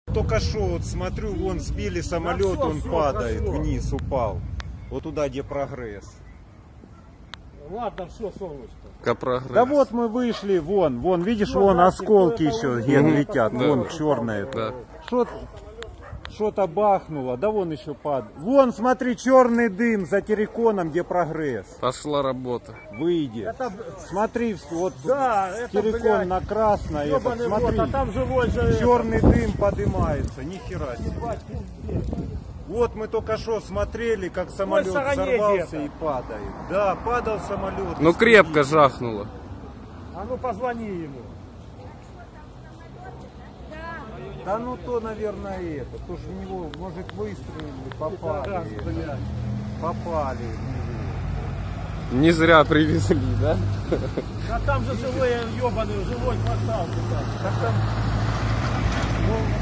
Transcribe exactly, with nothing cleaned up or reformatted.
Только что вот смотрю, вон сбили самолет, да, все, он все, падает прошло. вниз, упал. Вот туда, где прогресс. Ладно, все, солнышко. Капрогресс. Да вот мы вышли, вон, вон, видишь, Всё, вон да, осколки это еще уже где было, летят, это вон было. черное. Да. Что-то бахнуло, да вон еще падает. Вон, смотри, черный дым за терриконом, где прогресс. Пошла работа. Выйди. Это, Смотри, вот да, это, террикон блядь, на красное, этот, ёбаный в рот, смотри. а там живой же это. Черный дым поднимается, нихера себе. Ебать, пиздец. Вот мы только что смотрели, как самолет стороне взорвался где-то. и падает. Да, падал самолет. Ну крепко жахнуло. А ну позвони ему. Да ну то, наверное, это. То, что в него, может, выстрелили, попали. Раз, блядь. Попали в него. Не зря привезли, да? А там же живой ебаный, живой квартал. Так там, ну,